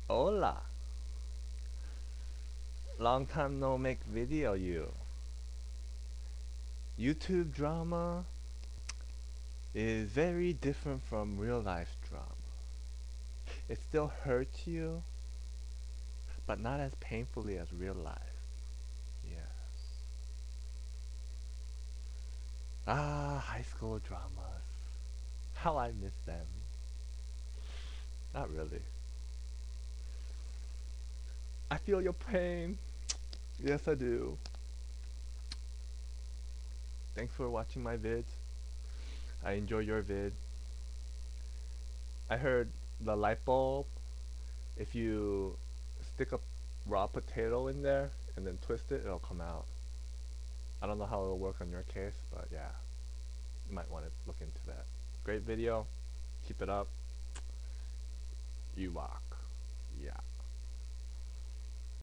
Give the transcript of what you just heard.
Hola. Long time no make video you. YouTube drama is very different from real life drama. It still hurts you, but not as painfully as real life. Yeah. Ah, high school dramas. How I miss them. Not really. I feel your pain. Yes, I do. Thanks for watching my vids. I enjoy your vid. I heard the light bulb, if you stick a raw potato in there and then twist it, it'll come out. I don't know how it'll work on your case, but yeah, you might want to look into that. Great video. Keep it up. You rock.